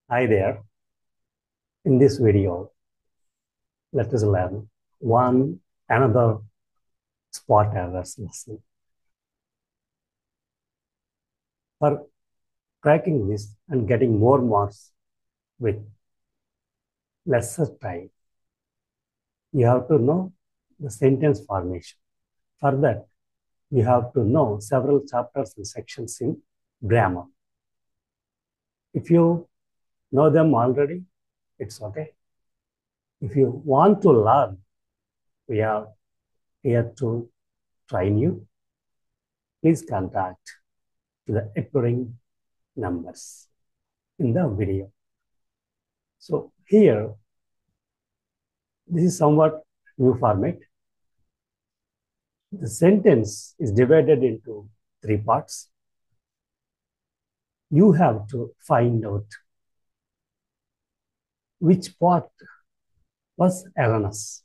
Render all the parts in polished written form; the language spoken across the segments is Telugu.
Hi there. In this video, let us learn another spot errors lesson. For cracking this and getting more marks with lesser time, you have to know the sentence formation. For that, you have to know several chapters and sections in grammar. If you know them already, it's okay. If you want to learn, we are here to train you. Please contact the appearing numbers in the video. So here, this is somewhat new format. The sentence is divided into 3 parts. You have to find out which part was erroneous.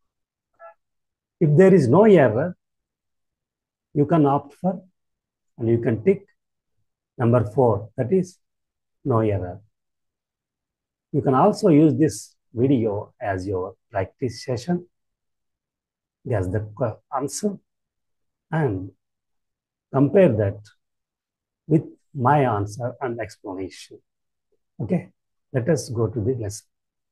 If there is no error, you can opt for and you can tick number 4, that is no error. You can also use this video as your practice session. Guess the answer and compare that with my answer and explanation. Okay, let us go to the lesson.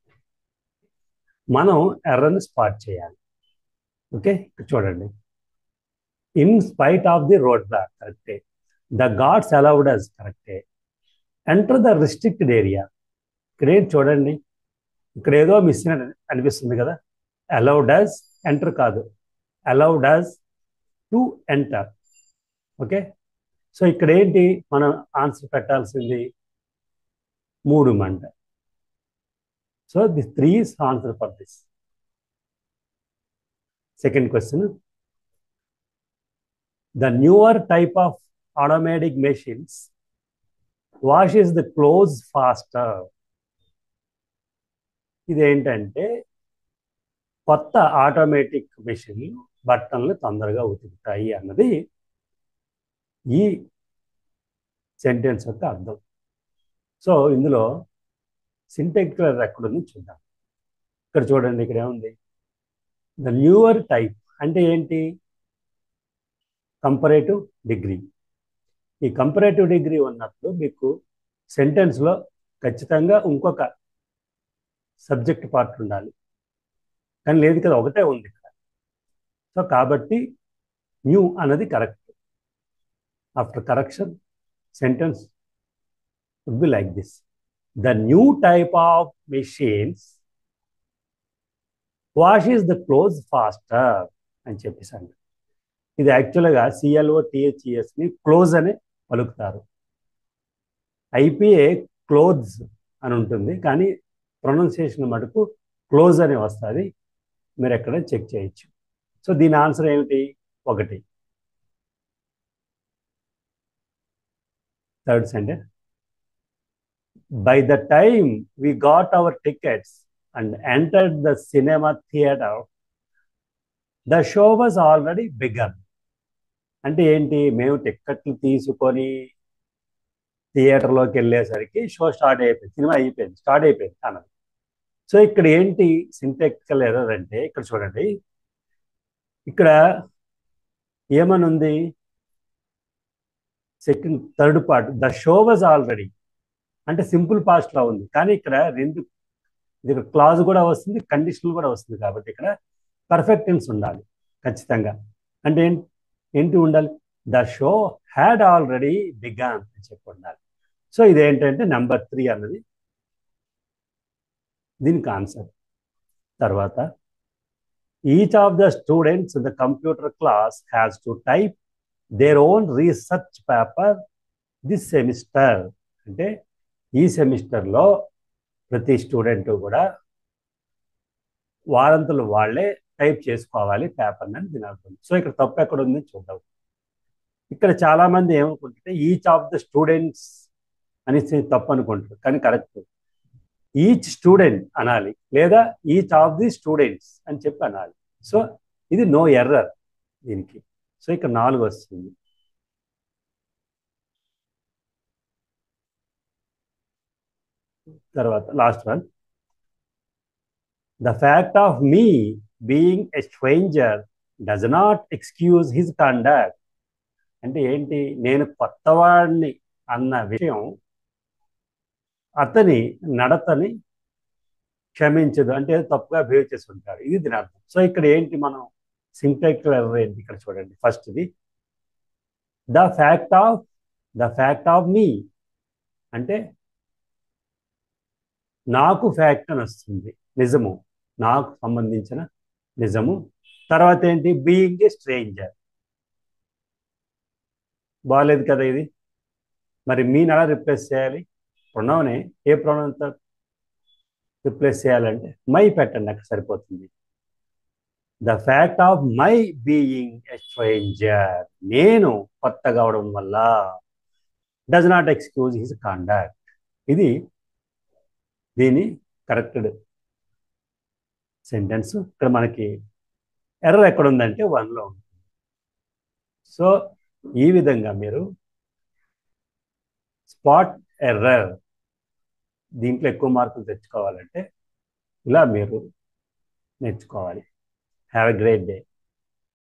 మనం ఎర్రర్ని స్పాట్ చేయాలి. ఓకే, చూడండి. In spite of the road block కరెక్టే. ద గాడ్స్ అలౌడ్ అస్ కరెక్టే. Enter the restricted area. ఇక్కడ ఏంటి చూడండి, ఇక్కడ ఏదో మిస్ అనిపిస్తుంది కదా. అలౌడ్ అస్ ఎంటర్ కాదు, allowed us to enter. Okay, so ఇక్కడ ఏంటి మనం ఆన్సర్ పెట్టాల్సింది 3 మంట. So this 3 is answer for this. Second question. The newer type of automatic machines washes the clothes faster. ఇదేంటంటే కొత్త ఆటోమేటిక్ మెషిన్ బట్టలను తొందరగా ఉతుకుతాయి అన్నది ఈ సెంటెన్స్ యొక్క అర్థం. సో ఇందులో సింటాక్టికల్ ఎర్రర్ ఎక్కడుంది చూద్దాం. ఇక్కడ చూడండి, ఇక్కడ ఏముంది, ద న్యూవర్ టైప్ అంటే ఏంటి, కంపరేటివ్ డిగ్రీ. ఈ కంపరేటివ్ డిగ్రీ ఉన్నప్పుడు మీకు సెంటెన్స్లో ఖచ్చితంగా ఇంకొక సబ్జెక్ట్ పార్ట్ ఉండాలి, కానీ లేదు కదా, ఒకటే ఉంది ఇక్కడ. సో కాబట్టి న్యూ అన్నది correct. After correction sentence would be like this. The new type of machines washes the clothes faster అని చెప్పేసాను. ఇది యాక్చువల్గా CLOTHESని క్లోజ్ అని పలుకుతారు. IPA క్లోత్స్ అని ఉంటుంది, కానీ ప్రొనౌన్సియేషన్ మటుకు క్లోజ్ అని వస్తుంది. మీరు ఎక్కడ చెక్ చేయొచ్చు. సో దీని ఆన్సర్ ఏమిటి, 1. Third sentence. By the time we got our tickets and entered the cinema theater, the show was already begun. అంటే ఏంటి, మేము టిక్కెట్లు తీసుకొని థియేటర్లోకి వెళ్ళేసరికి షో స్టార్ట్ అయిపోయింది, సినిమా అయిపోయింది, స్టార్ట్ అయిపోయింది అన్నది. సో ఇక్కడ ఏంటి సింటాక్టికల్ ఎర్రర్ అంటే, ఇక్కడ చూడండి, ఇక్కడ ఏమని ఉంది, third part the show was already అంటే సింపుల్ పాస్ట్లో ఉంది, కానీ ఇక్కడ ఇది క్లాజ్ కూడా వస్తుంది, కండిషనల్ కూడా వస్తుంది. కాబట్టి ఇక్కడ పర్ఫెక్ట్ టెన్స్ ఉండాలి ఖచ్చితంగా. అంటే ఏంటి ఉండాలి, the show had already begun అని చెప్పి ఉండాలి. సో ఇదేంటంటే నెంబర్ 3 అన్నది దీనికి ఆన్సర్. తర్వాత, each of the students in the computer class has to type their own research paper this semester. అంటే ఈ సెమిస్టర్లో ప్రతి స్టూడెంట్ కూడా వారంతులు వాళ్ళే టైప్ చేసుకోవాలి పేపర్ని అని దీని అర్థం. సో ఇక్కడ తప్పు ఎక్కడ ఉంది చూద్దాం. ఇక్కడ చాలామంది ఏమనుకుంటుంటే ఈచ్ ఆఫ్ ద స్టూడెంట్స్ అనేసి తప్పు అనుకుంటారు, కానీ కరెక్ట్ ఈచ్ స్టూడెంట్ అనాలి, లేదా ఈచ్ ఆఫ్ ది స్టూడెంట్స్ అని చెప్పి అనాలి. సో ఇది నో ఎర్రర్ దీనికి. సో ఇక్కడ 4 వస్తుంది. తర్వాత last one, the fact of me being a stranger does not excuse his conduct. అంటే ఏంటి, నేను కొత్తవాడిని అన్న విషయం అతని నడతని క్షమించదు, అంటే ఏదో తప్పుగా బిహేవ్ చేసి ఉంటాడు, ఇది దీని అర్థం. సో ఇక్కడ ఏంటి, మనం సింటాక్టికల్ ఎర్రర్ ఏంటి ఇక్కడ చూడండి. ఫస్ట్ది the fact of, the fact of me అంటే నాకు ఫ్యాక్ట్ అని వస్తుంది, నిజము, నాకు సంబంధించిన నిజము. తర్వాత ఏంటి, బీయింగ్ ఏ స్ట్రేంజర్, బాగాలేదు కదా ఇది. మరి మీని ఎలా రిప్లేస్ చేయాలి, ప్రొనౌనే, ఏ ప్రొనౌన్తో రిప్లేస్ చేయాలంటే మై పెట్టండి, అక్కడ సరిపోతుంది. The fact of my being a stranger, నేను కొత్త కావడం వల్ల, does not excuse his conduct, ఇది దీని కరెక్టెడ్ సెంటెన్స్. ఇక్కడ మనకి ఎర్రర్ ఎక్కడ ఉందంటే వన్లో ఉంది. సో ఈ విధంగా మీరు స్పాట్ ఎర్రర్ దీంట్లో ఎక్కువ మార్కులు తెచ్చుకోవాలంటే ఇలా మీరు నేర్చుకోవాలి. Have a great day.